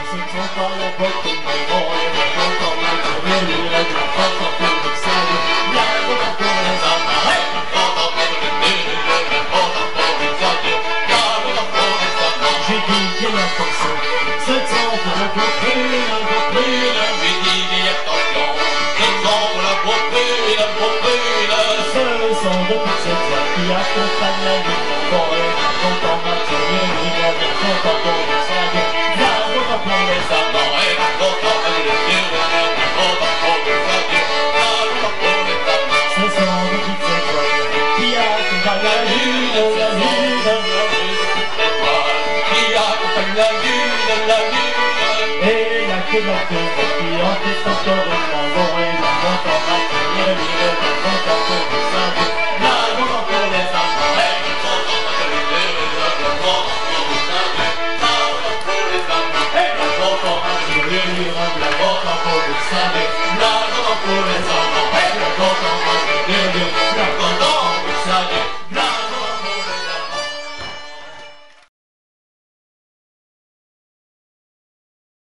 ce ne sont pas la botte de mon roi, et le temps m'a tourné, lui la vie en France en plus d'excès. Bien content pour les amants, hey! Content pour le nez, bien content pour les adieux, bien content pour les amants. J'ai dit qu'il y a attention, ce sont pour le beau prix, j'ai dit qu'il y a attention, ce sont pour le beau prix, ce sont de toutes ces voix qui accompagnent la vie de mon roi, et le content m'a tourné, lui la vie en content pour les adieux, bien content pour les amants, et bien content pour les dieux, bien content pour les adieux, bien content pour les amants. Ce sont de toutes ces voix qui accompagnent la lune, qui accompagne la lune, et il y a que notre qui en plus encore de mon bon, et le content m'a tourné, lui